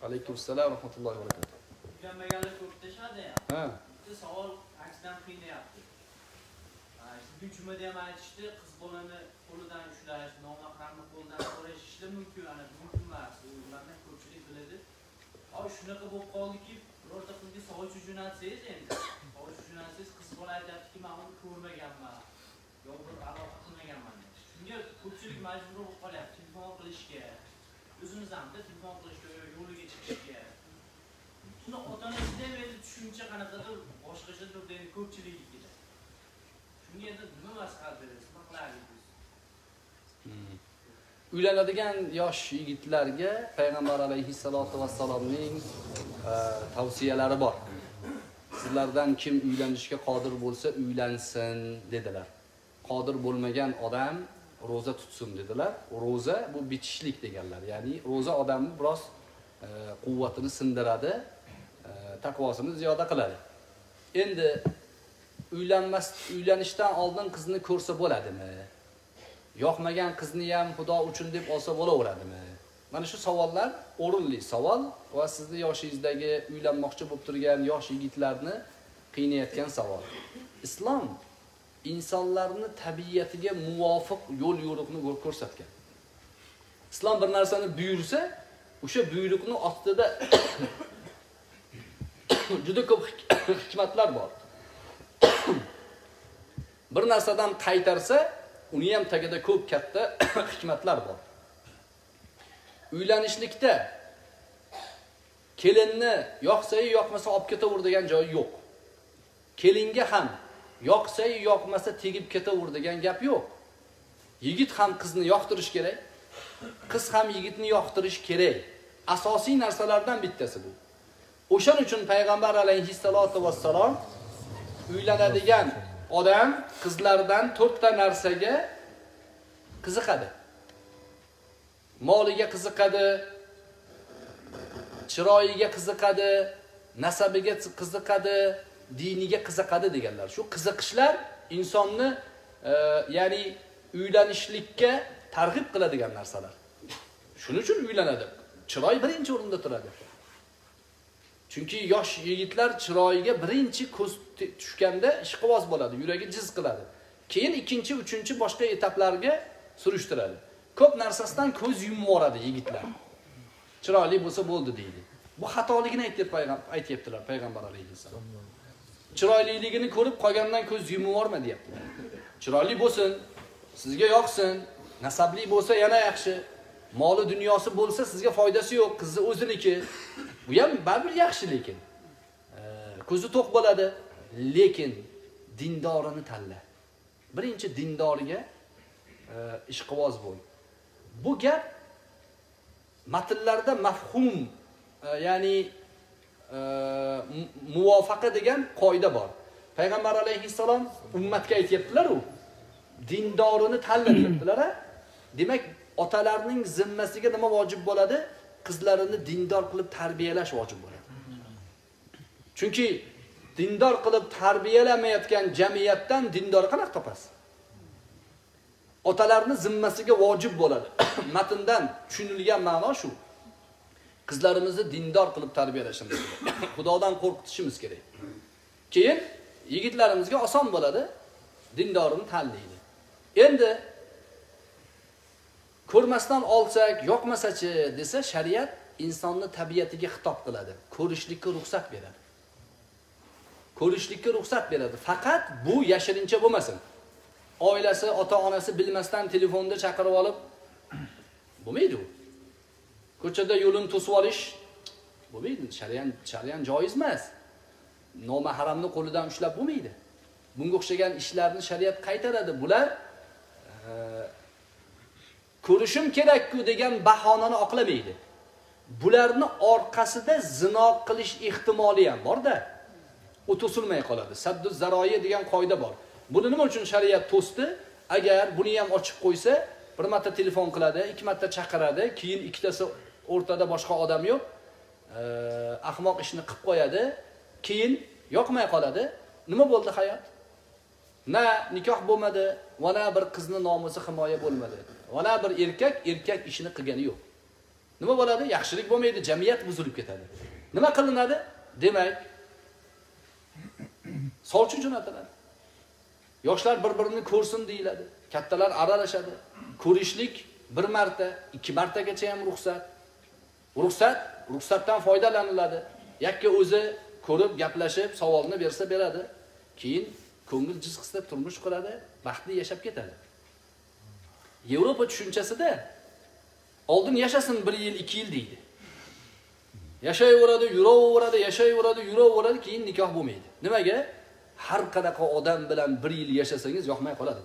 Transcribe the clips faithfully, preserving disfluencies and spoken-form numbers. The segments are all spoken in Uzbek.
Alaykum assalom va rahmatullohi va barakatuh. Uylanmaganlar ko'p deshadi ya. Ha. Bu savol aksidan qiynayapti. Hujumada ham aytishdi, qiz bolani qo'lidan ushlash, nomahramni qo'ldan so'rash ishla mumkin, ana mumkin emas. Ularni ko'pchilik biladi. Ay shunaqa bo'lib qoldiki, birorta qizga savol jo'natsangiz endi. Savol jo'natsangiz qiz bola aytadiki, men uni ko'rmaganman. Yo bir aloqa qilmaganman. Shunga ko'pchilik majbur bo'lib qolyapti, telefon qilishga. O'zimiz ham telefon qilishga, yo'liga chiqishga. Buni ota-onasidan endi tushuncha qanaqadir boshqachadir deydi ko'pchilik. Shunga endi nima maslahat berasiz? Nima qilardingiz? Uylanadigan yosh yigitlarga Payg'ambar alayhissalatu vassalomning tavsiyalari bor. Sizlardan kim uylanishga qodir bo'lsa, uylansin dedilar. Qodir bo'lmagan odam roza tutsin dedilar. Roza bu bitishlik deganlar. Ya'ni roza odamni biroz quvvatini sindiradi, taqvosini ziyoda qiladi. Endi uylanmas, uylanishdan oldin qizni ko'rsa bo'ladimi? Yoqmagan qizni ham Xudo uchun deb olsa bo'laveradimi? Mana shu savollar o'rinli savol va sizni yoshingizdagi uylanmoqchi bo'lib turgan yosh yigitlarni qiynayotgan savol. Islom insonlarni tabiatiga muvofiq yo'l yo'riqni ko'rsatgan. Islom bir narsani buyursa, o'sha buyruqni ostida juda ko'p hikmatlar bor. Bir narsadan qaytarsa, uni ham tagida ko'p katta hikmatlar bor. Uylanishlikda kelinni yoqsa-yu yoqmasa olib ketaver degan joyi yo'q. Kelinga ham yoqsa-yu yoqmasa tegib ketaver degan gap yo'q. Yigit ham qizni yoqtirish kerak, qiz ham yigitni yoqtirish kerak. Asosiy narsalardan bittasi bu. O'shaning uchun Payg'ambar alayhissalatu vassalom uylanadigan odam qizlardan to'rtta narsaga qiziqadi. Moliga qiziqadi, chiroyiga qiziqadi, nasabiga qiziqadi, diniga qiziqadi deganlar. Shu qiziqishlar insonni e, ya'ni uylanishlikka targ'ib qiladigan narsalar. Shuning uchun uylanadi. Chiroy birinchi o'rinda turadi. Chunki yosh yigitlar chiroyiga birinchi ko'z tushganda ishqiboz bo'ladi, yuragi jiz qiladi. Keyin ikkinchi, uchinchi boshqa etaplarga surishtiradi. Ko'p narsasidan ko'z yumib yoradi yigitlar. Chiroyli bo'lsa bo'ldi deydi. Bu xatoligini aytibdilar Payg'ambar alayhissalom. Chiroyliligini ko'rib qolgandan ko'z yumib yorma deyaptilar. Chiroyli bo'lsin, sizga yoqsin, nasabli bo'lsa yana yaxshi. Moli dunyosi bo'lsa sizga foydasi yo'q, qizi o'ziniki. Bu ham baribir yaxshi lekin. E, ko'zi to'q bo'ladi, lekin dindorini tanla. Birinchi dindoriga e, ishqiboz bo'l. Bu gap matnlarda mafhum, e, ya'ni e, muvofaqa degan qoida bor. Payg'ambar alayhissalom ummatga aytibdilar-ku, dindorini tanla deyaptilar. Demak, otalarning zimmasiga nima vojib bo'ladi? Qizlarini dindor qilib tarbiyalash vojib bo'ladi. Chunki dindor qilib tarbiyalamayotgan jamiyatdan dindor qanaqa topasiz? Otalarning zimmasiga vojib bo'ladi. Matndan tushunilgan ma'no shu. Qizlarimizni dindor qilib tarbiyalashimiz kerak. Xudodan qo'rqitishimiz kerak. Keyin yigitlarimizga oson bo'ladi, dindorini tanlaydi. Endi ko'rmasdan olsak, yoqmasachi desa, shariat insonni tabiatiga xitob qiladi. Ko'rishlikka ruxsat beradi. Ko'rishlikka ruxsat beradi. Faqat bu yashirincha bo'lmasin. Oilasi, ota-onasi bilmasdan telefonda chaqirib olib bo'lmaydi u. Ko'chada yo'lini to'sib olish bo'lmaydi. Shariat shariat joiz emas. Nomahramni qo'lidan ushlab bo'lmaydi. Bunga o'xshagan ishlarni shariat qaytaradi. Bular e, ko'rishim kerak-ku degan bahonani oqlamaydi. Bularni orqasida zino qilish ehtimoli ham bor-da. U to'silmay qoladi. Saddu zaroyi degan qoida bor. Buni nima uchun shariat to'sdi? Agar buni ham ochib qo'ysa, bir marta telefon qiladi, ikki marta chaqiradi, keyin ikkitasi o'rtada boshqa odam yo'q, e, ahmoq ishni qilib qo'yadi, keyin yoqmay qoladi. Nima bo'ldi hayot? Na nikoh bo'lmadi, va na bir qizni nomusi himoya bo'lmadi. Va na bir erkak erkak ishini qilgani yo'q. Nima bo'ladi? Yaxshilik bo'lmaydi, jamiyat buzilib ketadi. Nima qilinadi? Demak, sovchi jo'natiladi. Yoshlar bir-birini ko'rsin deyiladi. Kattalar aralashadi. Ko'rishlik bir marta, ikki martagacha ham ruxsat. Ruxsat, ruxsatdan foydalaniladi. Yakka o'zi ko'rib, gaplashib, savolni bersa beradi. Keyin ko'ngil jizg'isida turmush qiladi, baxtli yashab ketadi. Yevropa tushunchasida oldin yashasin bir yil, ikki yil deydi. Yashayveradi, yuraveradi, yashayveradi, yuraveradi, keyin nikoh bo'lmaydi. Nimaga? Har qanaqa odam bilan bir yil yashasangiz yoqmay qoladi.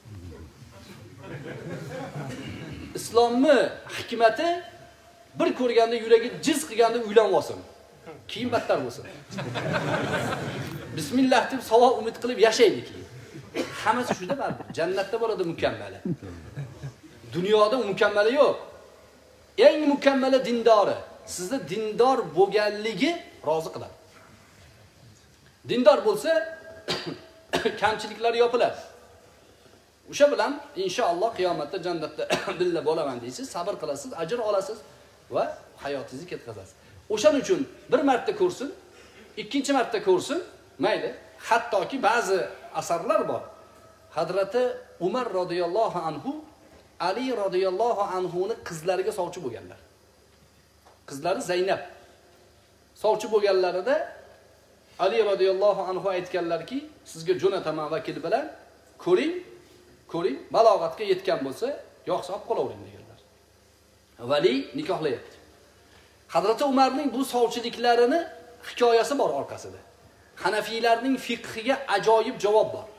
Islomni hikmati bir ko'rganda yuragi jiz qilganda uylanib olsin. Keyin battar bo'lsin. Bismillah deb savob umid qilib yashaydi keyin. Hammasi shunda baribir. Jannatda bo'ladi mukammali. Dunyoda mukammali yo'q. Eng mukammali dindori. Sizni dindor bo'lganligi rozi qiladi. Dindor bo'lsa kamchiliklari yopiladi. O'sha bilan inshaalloh qiyomatda jannatda billa bo'laman deysiz, sabr qilasiz, ajr olasiz va hayotingizni ketkazasiz. O'shaning uchun bir marta ko'rsin, ikkinchi marta ko'rsin, mayli. Hattoki ba'zi asarlar bor. Hazrati Umar radhiyallohu anhu Ali radhiyallohu anhuni qizlariga sovchi bo'lganlar. Qizlari Zaynab sovchi bo'lganlarida Ali radhiyallohu anhu aytganlarki, sizga jo'nataman vakil bilan ko'ring, ko'ring, balog'atga yetgan bo'lsa, yo'qsa olib qolavering deganlar. Vali nikohlayapti. Hazrati Umarning bu sovchiliklarini hikoyasi bor orqasida. Hanafiylarning fiqhiga ajoyib javob bor.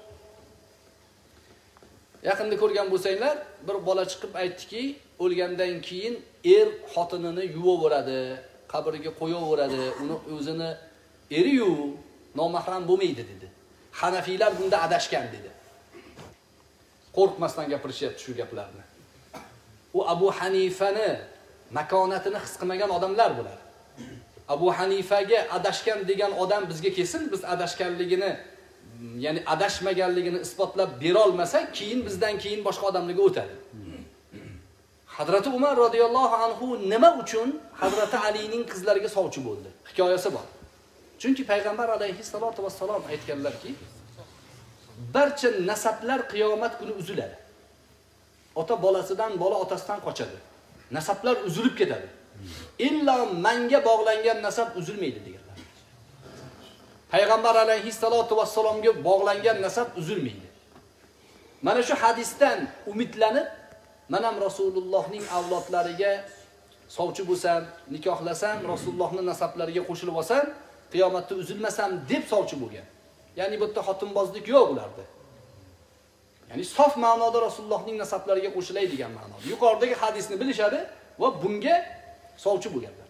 Yaqinda ko'rgan bo'lsanglar, bir bola chiqib aytdiki, o'lgandan keyin er xotinini yuvaveradi, qabriga qo'yaveradi, uni o'zini eri-yu nomahram bo'lmaydi dedi. Hanafiylar bunda adashgan dedi. Qo'rqmasdan gapirishyapti shu gaplarni. U Abu Hanifani makonatini his qilmagan odamlar bular. Abu Hanifaga adashgan degan odam bizga kelsin, biz adashganligini, ya'ni adashmaganligini isbotlab bera olmasak, keyin bizdan keyin boshqa odamlarga o'tadi. Hazrati Umar radhiyallohu anhu nima uchun Hazrati Alining qizlariga sovchi bo'ldi? Hikoyasi bor. Chunki payg'ambar alayhissalatu vassalom aytganlarki, barcha nasablar qiyomat kuni uziladi. Ota bolasidan, bola otasidan qochadi. Nasablar uzilib ketadi. Illa manga bog'langan nasab uzilmaydi deganlar. Payg'ambar alayhissalatu vassalomga bog'langan nasab uzilmaydi. Mana shu hadisdan umidlanib, men ham Rasulullohning avlodlariga sovchi bo'lsam, nikohlasam, Rasulullohning nasablariga qo'shilib olsam, qiyomatda uzilmasam deb sovchi bo'lgan. Ya'ni bu yerda xotinbozlik yo'q ularda. Ya'ni sof ma'noda Rasulullohning nasablariga qo'shilay degan ma'noda. Yuqoridagi hadisni bilishadi va bunga sovchi bo'lganlar.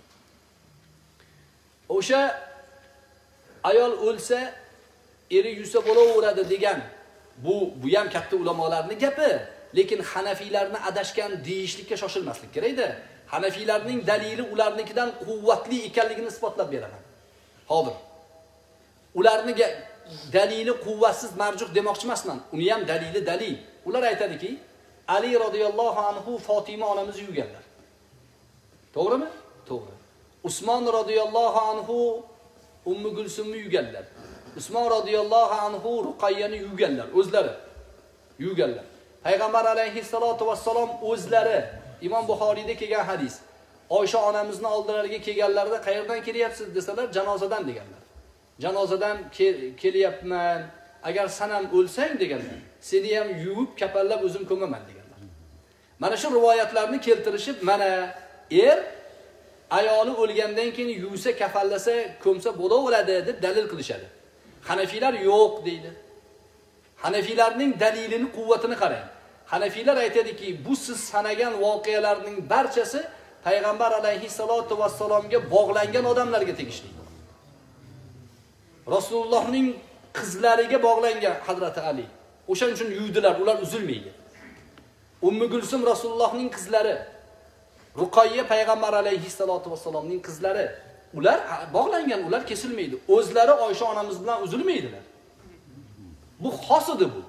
O'sha ayol o'lsa, eri yursa bo'laveradi degan bu bu ham katta ulamolarning gapi, lekin Hanafiylarni adashgan deyishlikka shoshilmaslik kerak-da. Hanafiylarning dalili ularnikidan quvvatli ekanligini isbotlab beraman. Hozir ularning dalili quvvatsiz marjuh demoqchi emasman. Uni ham dalili dalil. Ular aytadiki, Ali radhiyallohu anhu Fatima onamizni yuvganlar. To'g'rimi? To'g'ri. Usmon radhiyallohu anhu Ummu Gulsumni yuvganlar. Usmon radhiyallohu anhu Ruqayyani yuvganlar, o'zlari yuvganlar. Payg'ambar alayhissalatu vassalom o'zlari, Imom Buxoriyda kelgan hadis. Oysha onamizni oldilariga kelganlarida qayerdan kelyapsiz desalar, janozadan deganlar. Janozadan kelyapman. Agar sen ham o'lsang deganlar, seni ham yuvib kapallab o'zim ko'maman deganlar. Mana shu rivoyatlarni keltirishib, mana er ayoli o'lgandan keyin yuvsa, kafallasa, ko'msa bo'laveradi deb dalil qilishadi. Hanafiylar yo'q deydi. Hanafiylarning dalilini, quvvatini qarang. Hanafiylar aytadiki, bu siz sanagan voqealarning barchasi payg'ambar alayhissalatu vassalomga bog'langan odamlarga tegishli. Rasulullohning qizlariga bog'langan Hazrati Ali. O'shaning uchun yuvdilar, ular uzilmaydi. Ummu Gulsum Rasulullohning qizlari, Ruqayya payg'ambar alayhissalatu vassalomning qizlari, ular bog'langan, ular kesilmaydi. O'zlari Oysha onamiz bilan uzilmaydilar. Bu xos edi bu.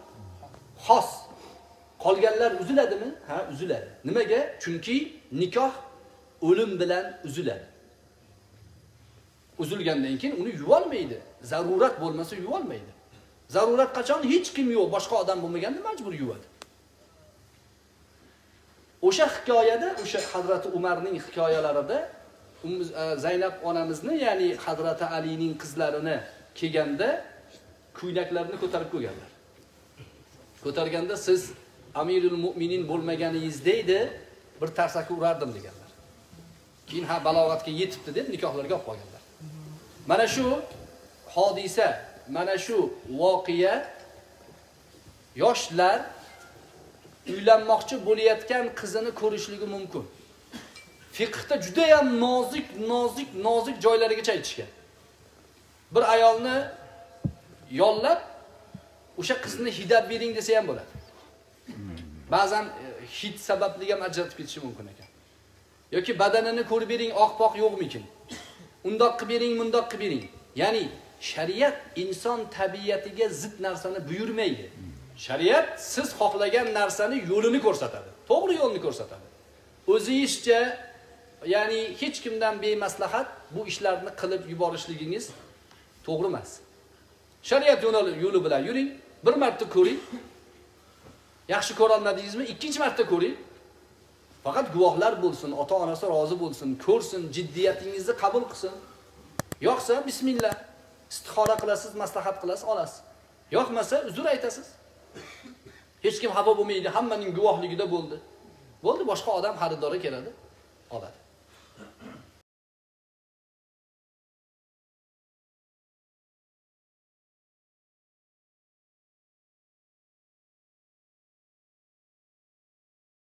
Xos. Qolganlar uziladimi? Ha, uziladi. Nimaga? Chunki nikoh o'lim bilan uziladi. Uzilgandan keyin uni yuvolmaydi. Zarurat bo'lmasa yuvolmaydi. Zarurat qachon hech kim yo'q, boshqa odam bo'lmaganda majbur yuvadi. O'sha hikoyada, o'sha Hazrat Umarning hikoyalarida Zaynab onamizni, ya'ni Hazrat Alining qizlarini kelganda ko'ylaklarini ko'tarib qo'yganlar. Ko'targanda siz Amirul Mu'minin bo'lmaganingizni edi, bir tarsaki urardim deganlar. Keyin ha balog'atga yetibdi deb nikohlarga olib qolganlar. Mana shu hodisa, mana shu voqea yoshlar uylanmoqchi bo'layotgan qizini ko'rishligi mumkin. Fiqhda juda ham nozik, nozik, nozik joylarigacha aytishgan. Bir ayolni yollab o'sha qizni hidab bering desa ham bo'ladi. Ba'zan hid sababli ham ajratib ketishi mumkin ekan. Yoki badanini ko'rib bering, oq-poq yo'qmikin? Undoq qilib bering, mundoq qilib bering. Ya'ni shariat inson tabiatiga zid narsani buyurmaydi. Shariat siz xohlagan narsani yo'lini ko'rsatadi. To'g'ri yo'lni ko'rsatadi. O'zingizcha, ya'ni hech kimdan bemaslahat bu ishlarni qilib yuborishligingiz to'g'ri emas. Shariat yo'li bilan yuring, bir marta ko'ring. Yaxshi ko'ra olmadingizmi? Ikkinchi marta ko'ring. Faqat guvohlar bo'lsin, ota-onasi rozi bo'lsin, ko'rsin, jiddiyatingizni qabul qilsin. Yo'qsa bismillah, istixora qilasiz, maslahat qilasiz, olasiz. Yo'qmasa uzr aytasiz. Hech kim xafa bo'lmaydi, hammaning guvohligida bo'ldi. Bo'ldi, boshqa odam xaridori keladi, oladi.